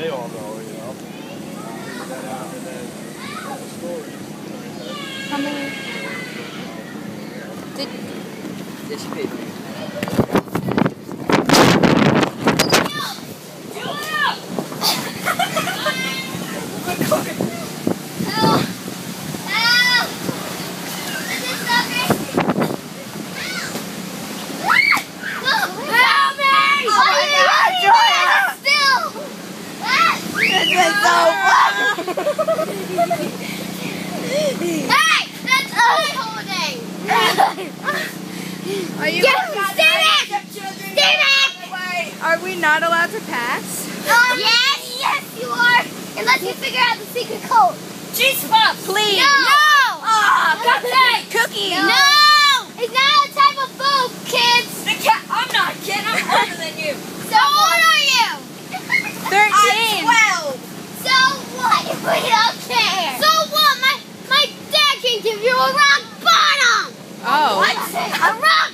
they all know, you know. And then the stories. How many? Did Yes, you paid me. Hey! That's us holding! are you? Steven! Are we not allowed to pass? Yes! Yes, you are! Unless you figure out the secret code. G-Spot, please! No! Cupcake! Cookie! No! It's not a type of food, kids! I'm not a kid, I'm older than you. So old are you? 13. 12. So what if we don't care? So what? My dad can give you a rock bottom! Oh. What? A rock